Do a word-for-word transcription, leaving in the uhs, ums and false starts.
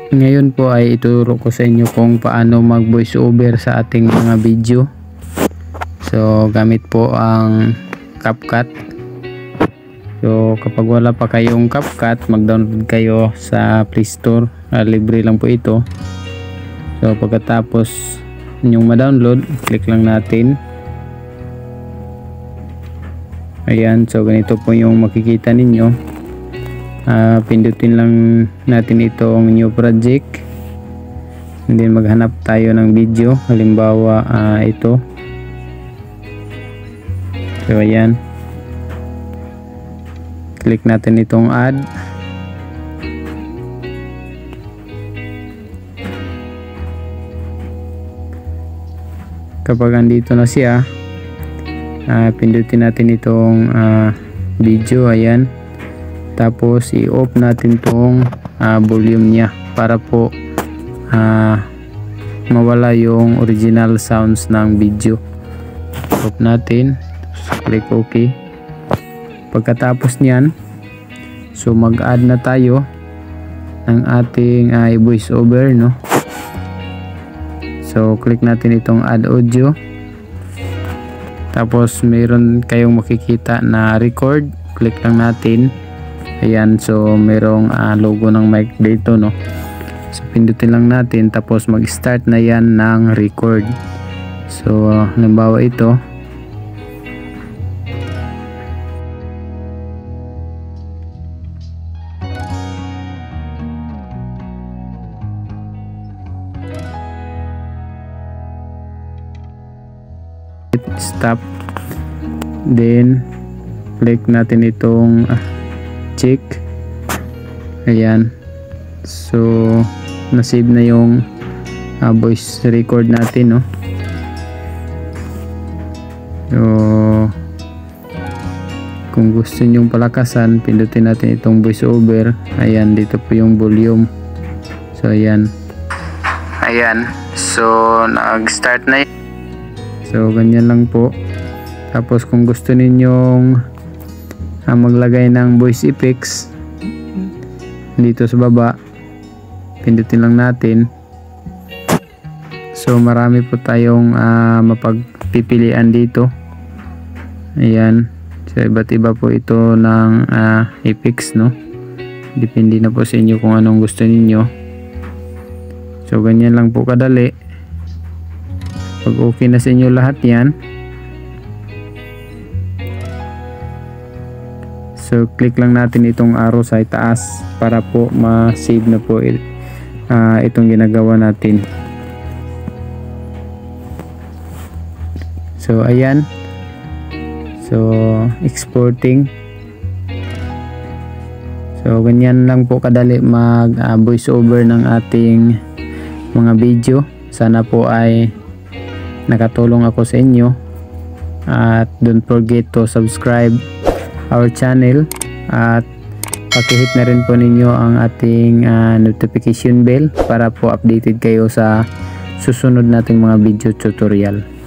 Ngayon po ay ituturo ko sa inyo kung paano mag voice over sa ating mga video. So gamit po ang CapCut. So kapag wala pa kayong CapCut, mag-download kayo sa Play Store. Uh, libre lang po ito. So pagkatapos inyong ma-download, click lang natin. Ayan, so ganito po yung makikita ninyo. Uh, pindutin lang natin itong new project, and then maghanap tayo ng video, halimbawa uh, ito. So ayan, click natin itong add. Kapag andito na siya, uh, pindutin natin itong uh, video. Ayan, tapos i-off natin tong uh, volume niya para po uh, mawala yung original sounds ng video. Off natin, click OK. Pagkatapos niyan, so mag-add na tayo ng ating uh, voice over, no? So click natin itong add audio, tapos mayroon kayong makikita na record, click lang natin. Ayan, so merong uh, logo ng mic dito, no? So pindutin lang natin, tapos mag-start na yan ng record. So uh, halimbawa ito, stop, then click natin itong uh, check. Ayan, so na-save na yung uh, voice record natin, no? So kung gusto nyong palakasan, pindutin natin itong voice over. Ayan, dito po yung volume. So ayan, ayan, so nag-start na yun. So ganyan lang po. Tapos kung gusto ninyong uh, maglagay ng voice effects, dito sa baba, pindutin lang natin. So marami po tayong uh, mapagpipilian dito. Ayan, so iba't iba po ito ng uh, effects, no? Depende na po sa inyo kung anong gusto ninyo. So ganyan lang po kadali. Pag okay na sa inyo lahat yan, so click lang natin itong arrow sa itaas para po ma-save na po uh, itong ginagawa natin. So ayan, so exporting. So ganyan lang po kadali mag uh, voice over ng ating mga video. Sana po ay nakatulong ako sa inyo, at don't forget to subscribe our channel, at pakihit na rin po ninyo ang ating uh, notification bell para po updated kayo sa susunod nating mga video tutorial.